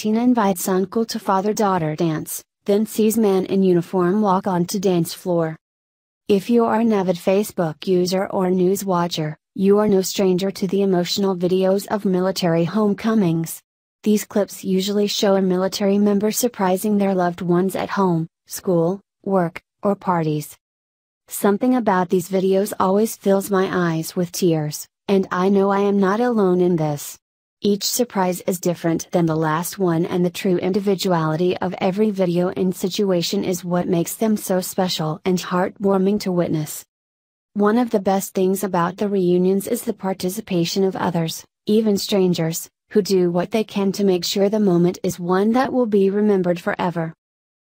14 invites uncle to father-daughter dance, then sees man in uniform walk onto dance floor. If you are an avid Facebook user or news watcher, you are no stranger to the emotional videos of military homecomings. These clips usually show a military member surprising their loved ones at home, school, work, or parties. Something about these videos always fills my eyes with tears, and I know I am not alone in this. Each surprise is different than the last one, and the true individuality of every video and situation is what makes them so special and heartwarming to witness. One of the best things about the reunions is the participation of others, even strangers, who do what they can to make sure the moment is one that will be remembered forever.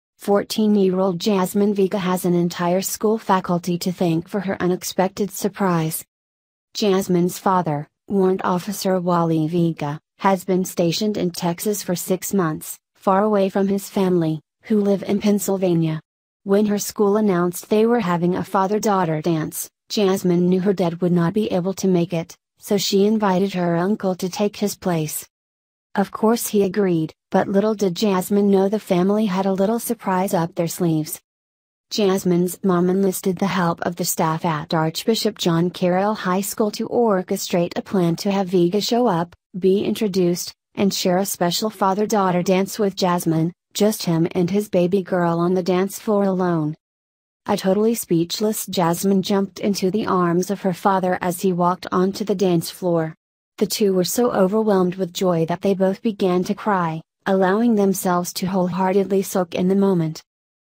14-year-old Jasmine Vega has an entire school faculty to thank for her unexpected surprise. Jasmine's father, Warrant Officer Wally Vega, has been stationed in Texas for 6 months, far away from his family, who live in Pennsylvania. When her school announced they were having a father-daughter dance, Jasmine knew her dad would not be able to make it, so she invited her uncle to take his place. Of course he agreed, but little did Jasmine know the family had a little surprise up their sleeves. Jasmine's mom enlisted the help of the staff at Archbishop John Carroll High School to orchestrate a plan to have Vega show up, be introduced, and share a special father-daughter dance with Jasmine, just him and his baby girl on the dance floor alone. A totally speechless Jasmine jumped into the arms of her father as he walked onto the dance floor. The two were so overwhelmed with joy that they both began to cry, allowing themselves to wholeheartedly soak in the moment.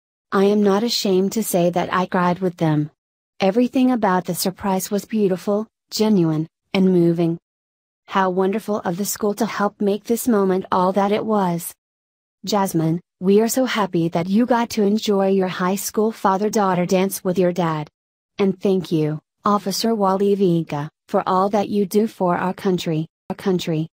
I am not ashamed to say that I cried with them. Everything about the surprise was beautiful, genuine, and moving. How wonderful of the school to help make this moment all that it was. Jasmine, we are so happy that you got to enjoy your high school father-daughter dance with your dad. And thank you, Officer Wally Vega, for all that you do for our country.